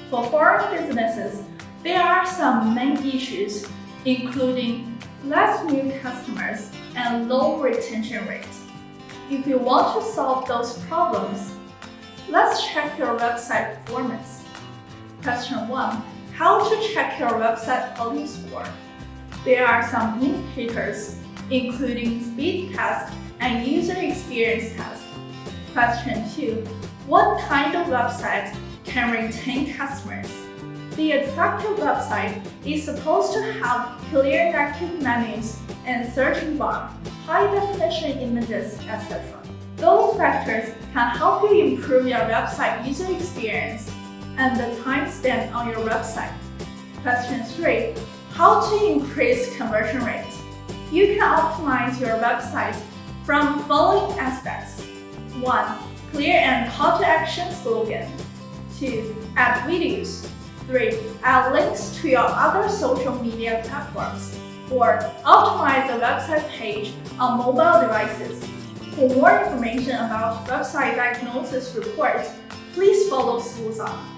For foreign businesses, there are some main issues, including less new customers and low retention rate. If you want to solve those problems, let's check your website performance. Question 1. How to check your website quality score? There are some indicators, including speed test and user experience test. Question 2. What kind of website can retain customers? The attractive website is supposed to have clear active menus and searching bar, high-definition images, etc. Those factors can help you improve your website user experience and the time spent on your website. Question 3. How to increase conversion rate? You can optimize your website from following aspects. 1. Clear and call to action slogan. 2. Add videos. 3. Add links to your other social media platforms. 4. Optimize the website page on mobile devices. For more information about website diagnosis report, please follow schools on.